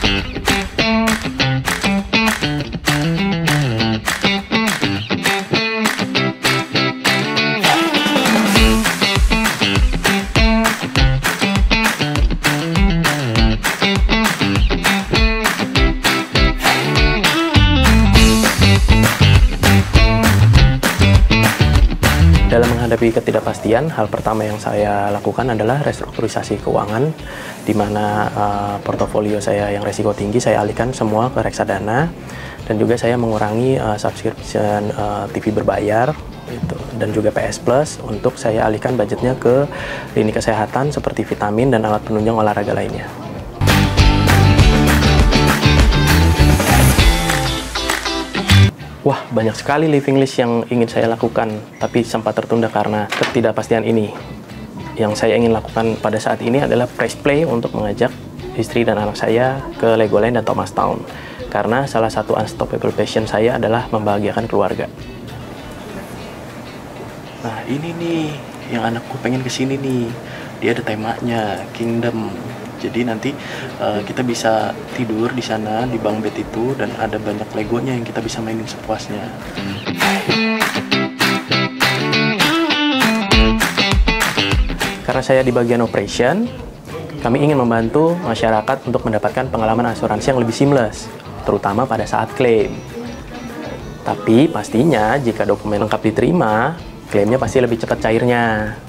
Dalam menghadapi ketidakpastian, hal pertama yang saya lakukan adalah restrukturisasi keuangan, di mana portofolio saya yang resiko tinggi saya alihkan semua ke reksadana, dan juga saya mengurangi subscription TV berbayar, gitu, dan juga PS Plus untuk saya alihkan budgetnya ke lini kesehatan seperti vitamin dan alat penunjang olahraga lainnya. Wah, banyak sekali living list yang ingin saya lakukan, tapi sempat tertunda karena ketidakpastian ini. Yang saya ingin lakukan pada saat ini adalah press play untuk mengajak istri dan anak saya ke Legoland dan Thomas Town. Karena salah satu unstoppable passion saya adalah membahagiakan keluarga. Nah, ini nih, yang anakku pengen kesini nih. Dia ada temanya, Kingdom. Jadi nanti kita bisa tidur di sana di bunk bed itu, dan ada banyak legonya yang kita bisa mainin sepuasnya. Karena saya di bagian operation, kami ingin membantu masyarakat untuk mendapatkan pengalaman asuransi yang lebih seamless, terutama pada saat klaim. Tapi pastinya jika dokumen lengkap diterima, klaimnya pasti lebih cepat cairnya.